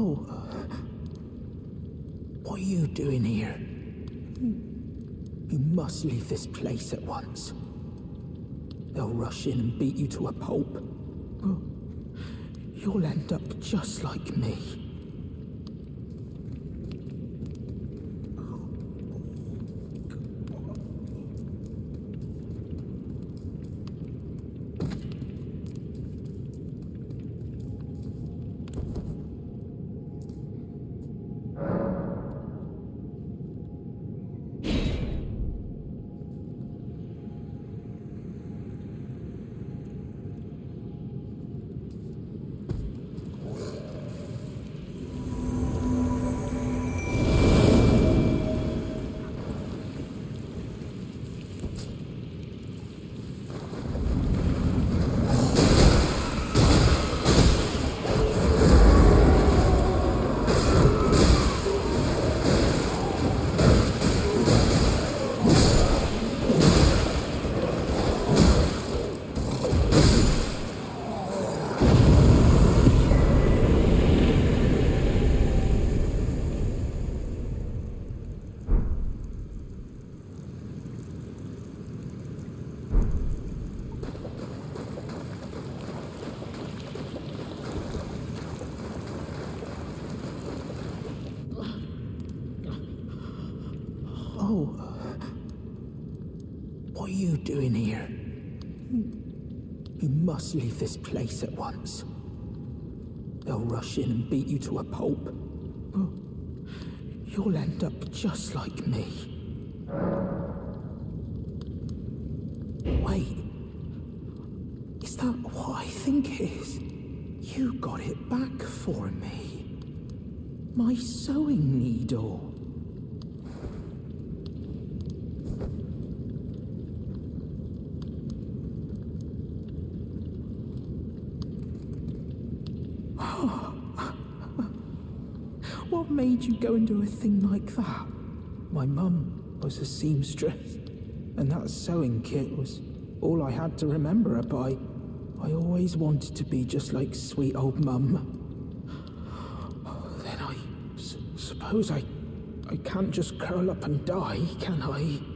Oh, what are you doing here? You must leave this place at once. They'll rush in and beat you to a pulp. You'll end up just like me. Oh, what are you doing here? You must leave this place at once. They'll rush in and beat you to a pulp. You'll end up just like me. Wait, is that what I think it is? You got it back for me. My sewing needle. What made you go and do a thing like that? My mum was a seamstress, and that sewing kit was all I had to remember her by. I always wanted to be just like sweet old mum. Then I suppose I can't just curl up and die, can I?